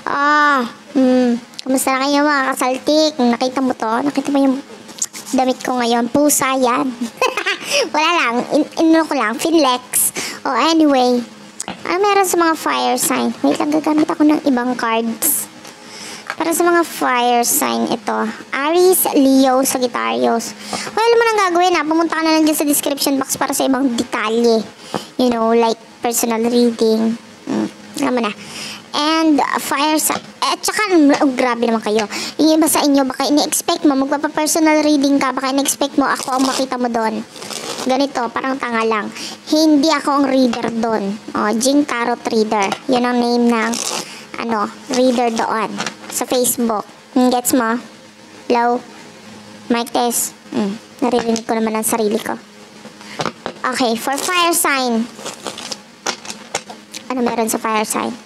Ah, Kamusta na kayo mga kasaltik? Nakita mo to? Nakita mo yung damit ko ngayon? Pusa yan. Wala lang. Ino ko lang. Finlex. Oh, anyway. Ano meron sa mga fire sign? Wait lang, gagamit ako ng ibang cards. Para sa mga fire sign, ito. Aries, Leo, Sagittarius. Well, alam mo nang gagawin ha. Pumunta ka na lang dyan sa description box para sa ibang detalye. You know, like personal reading. Alam mo na. And fire sign. At saka, grabe naman kayo. Yung iba sa inyo, baka ini-expect mo, magpapa-personal reading ka, baka ini-expect mo, ako ang makita mo doon. Ganito, parang tanga lang. Hindi ako ang reader doon. Oh, Jing Tarot Reader. Yun ang name ng, reader doon. Sa Facebook. Gets mo? Hello? Mic test. Naririnig ko naman ang sarili ko. Okay, for fire sign. Ano meron sa fire sign?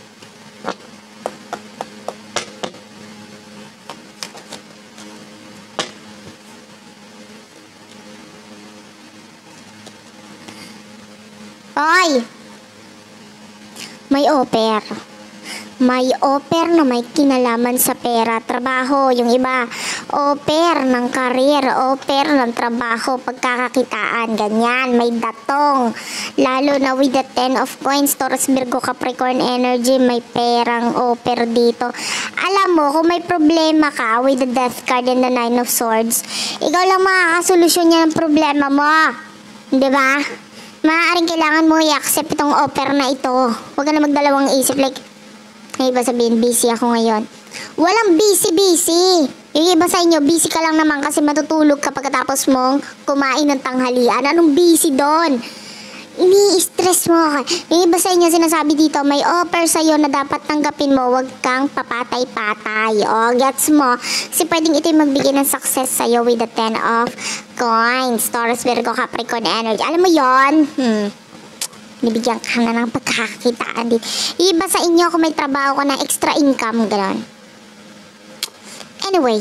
Hoy! May offer. May offer na may kinalaman sa pera, trabaho. Yung iba, offer ng career, offer ng trabaho, pagkakakitaan, ganyan. May datong. Lalo na with the 10 of coins, Taurus, Virgo, Capricorn energy, may perang offer dito. Alam mo, kung may problema ka with the death card and the 9 of swords, ikaw lang makakasolusyon niya ng problema mo. Diba? Maaaring kailangan mo i-accept itong offer na ito. Huwag ka na magdalawang isip. Like, may iba sabihin, busy ako ngayon. Walang busy. Yung iba sa inyo, busy ka lang naman kasi matutulog ka pagkatapos mong kumain ng tanghalian. Anong busy doon? Ini-stress mo. Yung iba sa inyo sinasabi dito, may offer sa'yo na dapat tanggapin mo, wag kang papatay-patay. O, gets mo? Kasi pwedeng ito yung magbigay ng success sa'yo with the 10 of coins. Taurus, Virgo, Capricorn energy. Alam mo yon? Nibigyan ka na ng pagkakakitaan din. Yung iba sa inyo, kung may trabaho ka na extra income, gano'n. Anyway.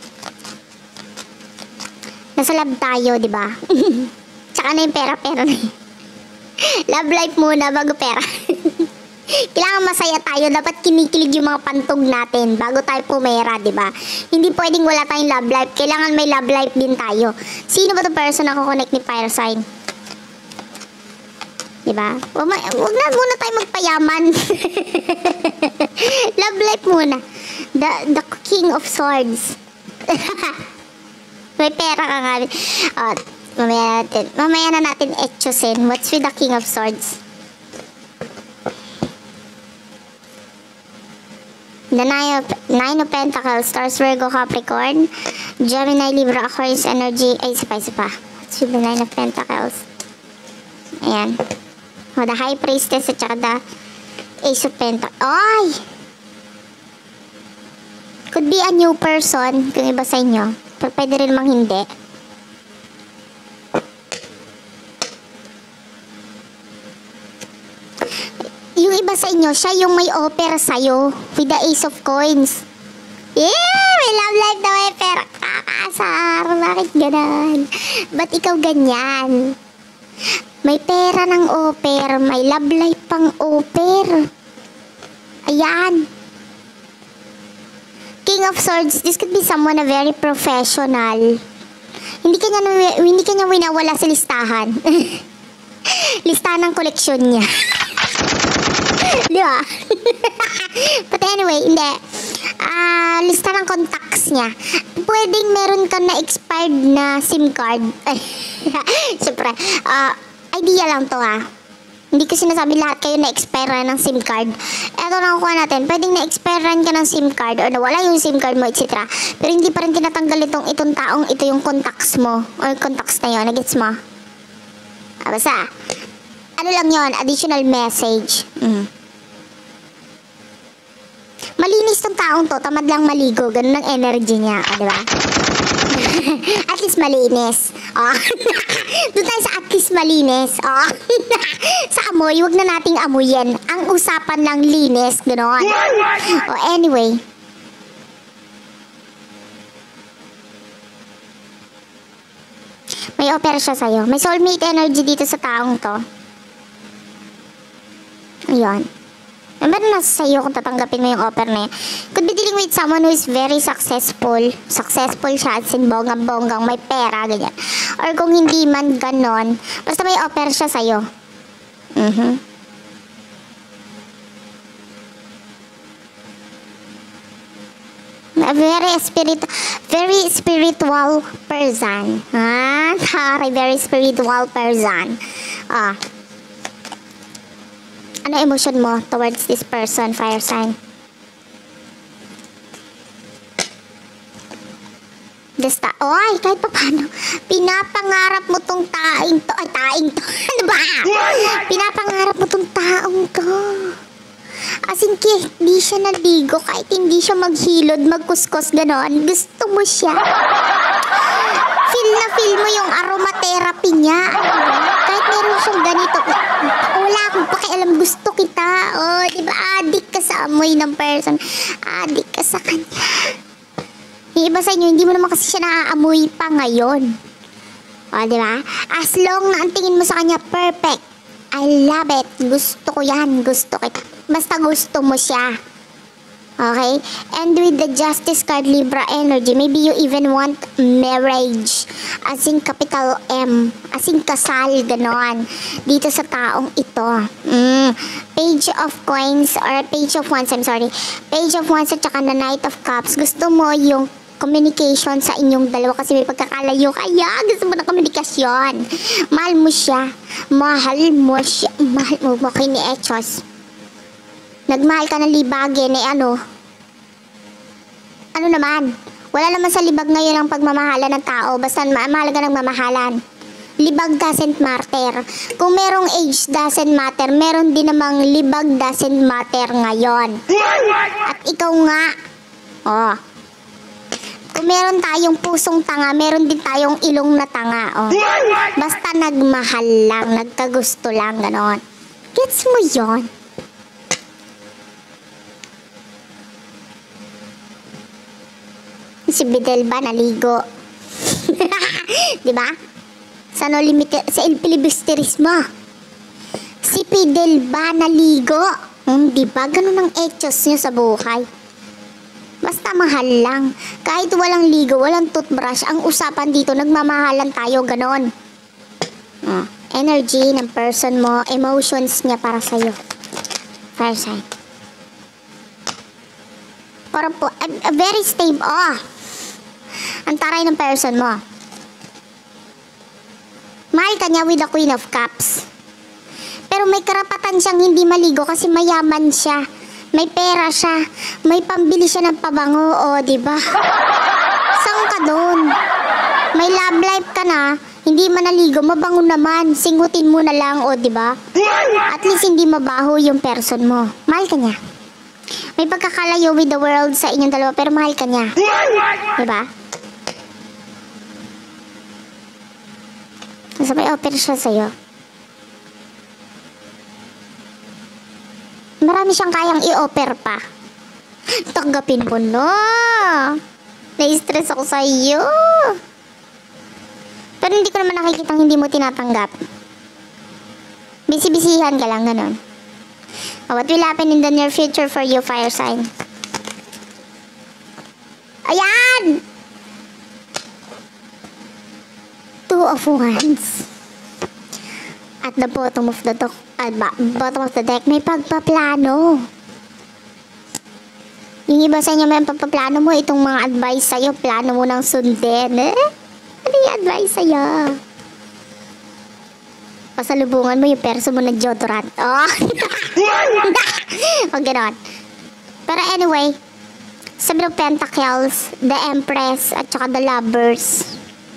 Nasa lab tayo, di ba? Tsaka na yung pera-pera na yun. Love life muna bago pera. Kailangan masaya tayo. Dapat kinikilig yung mga pantog natin bago tayo pumera, di ba? Hindi pwedeng wala tayong love life. Kailangan may love life din tayo. Sino ba 'tong person na kukonect ni fire sign? Di ba? Huwag na muna tayo magpayaman. Love life muna. The King of Swords. May pera ka nga. Mamaya na natin etchosin. What's with the King of Swords? The Nine of Pentacles, Taurus, Virgo, Capricorn, Gemini, Libra, Aquarius energy. Ay, isa pa. What's with the Nine of Pentacles? Ayan. The High Priestess at saka the Ace of Pentacles. Ay! Could be a new person kung iba sa inyo. Pero pwede rin mang hindi. Yung iba sa inyo, siya yung may offer sa'yo with the Ace of Coins. Yeah! May love life na may pera. Kakasar. Bakit ganun? Ba't ikaw ganyan? May pera ng offer. May love life pang offer. Ayan. King of Swords, this could be someone na very professional. Hindi kanya winawala sa listahan. Listahan ng koleksyon niya. Di ba? But anyway, hindi. Lista ng contacts niya. Pwedeng meron ka na expired na SIM card. Siyempre, idea lang to ha. Hindi ko sinasabi lahat kayo na-expire ng SIM card. Eto na kukuha natin. Pwedeng na-expirean ka ng SIM card or nawala yung SIM card mo, etc. Pero hindi pa rin tinatanggal itong taong ito yung contacts mo. Or contacts na yun. Nagets mo? Basta. Ano lang yon, additional message. Malinis tong taong to, tamad lang maligo. Ganun ang energy niya, di ba? At least malinis. Doon tayo sa at least malinis. Sa amoy, wag na nating amuyin. Ang usapan lang linis, gano'n. Anyway. May offer siya sa'yo. May soulmate energy dito sa taong to. Ayan. Pero nasa sa'yo kung tatanggapin mo yung offer na yun. Could be dealing with someone who is very successful. Successful siya, as in bonggang-bonggang, may pera, ganyan. Or kung hindi man ganon, basta may offer siya sa'yo. A very spiritual person. Very spiritual person. Ano emotion mo towards this person, fire sign? Oy, kahit pa paano, pinapangarap mo tong taing to. Ano ba? Pinapangarap mo tong taong to. As in, hindi siya naligo, kahit hindi siya maghilod, magkuskus, ganon. Gusto mo siya. Feel na feel mo yung aromatherapy niya. Kahit meron siyang ganito, wala akong pakialam, gusto kita. Oh, diba? Adik ka sa amoy ng person. Adik ka sa kanya. Yung iba sa inyo, hindi mo naman kasi siya naaamoy pa ngayon. O, diba? As long na ang tingin mo sa kanya, perfect. I love it. Gusto ko yan. Gusto kita. Basta gusto mo siya. Okay? And with the Justice card, Libra energy, maybe you even want marriage. As in capital M. As in kasal, ganon. Dito sa taong ito. Page of coins or page of wands, I'm sorry. Page of wands at saka na Knight of Cups. Gusto mo yung communication sa inyong dalawa kasi may pagkakalayo kaya gusto mo ng komunikasyon. Mahal mo siya. Mahal mo siya. Mahal mo kay ni Echos. Nagmahal ka ng libagin ano naman, wala naman sa libag ngayon ang pagmamahalan ng tao, basta mahalaga ng mamahalan. Libag doesn't matter. Kung merong age doesn't matter, meron din namang libag doesn't matter ngayon. At ikaw nga, kung meron tayong pusong tanga, meron din tayong ilong na tanga. Basta nagmahal lang, nagkagusto lang, ganon. Gets mo yon? Si Bidel ba naligo? Diba? Sa no limit sa El Filibusterismo. Si Fidel ba naligo? Diba? Ganun ang echos niya sa buhay. Basta mahal lang. Kahit walang ligo, walang toothbrush, ang usapan dito, nagmamahalan tayo, ganon. Energy ng person mo, emotions niya para sa'yo. Fire sign. Parang po, very stable. Ang taray ng person mo. Mahal ka niya with the Queen of Cups. Pero may karapatan siyang hindi maligo kasi mayaman siya. May pera siya. May pambili siya ng pabango. Diba? Saan ka doon? May love life ka na. Hindi man naligo, mabango naman. Singutin mo na lang, diba? At least hindi mabaho yung person mo. Mahal ka niya. May pagkakalayo with the world sa inyong dalawa, pero mahal ka niya. Diba? Nasa may offer siya sa'yo. Marami siyang kayang i-offer pa. Tanggapin mo na. Na-stress ako sa'yo. Pero hindi ko naman nakikita hindi mo tinatanggap. Bisi-bisihan ka lang, ganon. What will happen in the near future for you, fire sign? Ayan! Two of Wands. At the bottom of the deck, may pagpaplano. Yung iba sa inyo may pagpaplano mo, itong mga advice sa'yo, plano mo nang sundin. Ano yung advice sa'yo? Pasalubungan mo yung perso mo na deodorant. Ganon. Pero anyway, Seven of Pentacles, the Empress, at saka the Lovers.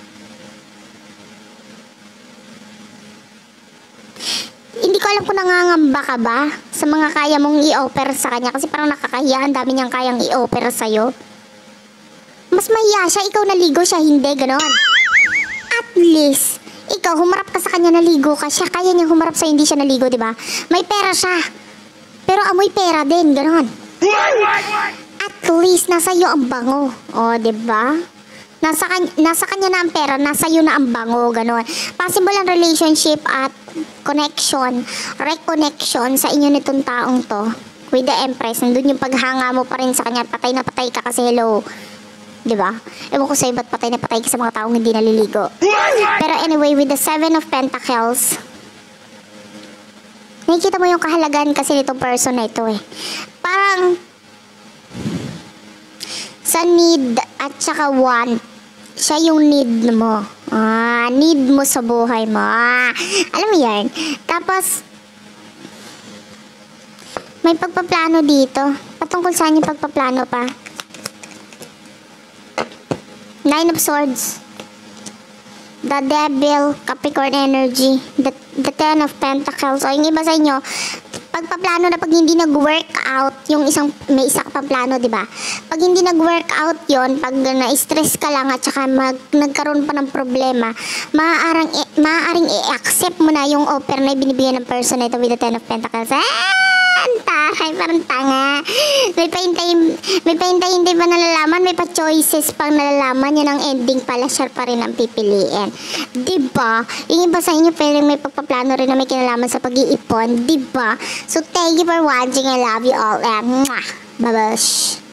Hindi ko alam kung nangangamba ka ba sa mga kaya mong i-offer sa kanya kasi parang nakakahiya, ang dami niyang kayang i-offer sa'yo. Mas mahiya siya, ikaw naligo siya, hindi, ganon. At least, ikaw, humarap ka sa kanya, naligo ka siya, kaya niyang humarap sa hindi siya naligo, diba? May pera siya, pero amoy pera din, ganon. At least, nasa iyo ang bango, diba? Nasa kanya na ang pera, nasa iyo na ang bango, ganon. Possible ang relationship at connection, reconnection sa inyo nitong taong to. with the Empress. Nandun yung paghanga mo pa rin sa kanya. Patay na patay ka kasi hello. Diba? Ewan ko sa'yo ba't patay na patay ka sa mga taong hindi naliligo. Pero anyway, with the Seven of Pentacles, nakikita mo yung kahalagan kasi nitong person na ito eh. Parang sa need at saka want, siya yung need mo. Need mo sa buhay mo. Alam mo yan. Tapos, may pagpaplano dito. Patungkol saan yung pagpaplano pa? Nine of Swords. The Devil, Capricorn energy. The Ten of Pentacles. O yung iba sa inyo, pagpaplano na pag hindi nag-work out, yung may isa ka pang plano, di ba? Pag hindi nag-work out yon, pag na-stress ka lang at saka nagkaroon pa ng problema, maaaring i-accept mo na yung offer na binibigyan ng person na ito with the Ten of Pentacles. Taray, parang tanga. May pahintayin din pa nalalaman, may pa-choices pang nalalaman, yun ang ending pala, siya pa rin ang pipiliin. Diba? Yung iba sa inyo, pwedeng may pagpaplano rin na may kinalaman sa pag-iipon. Diba? So, thank you for watching. I love you all. And, mwah! Babash!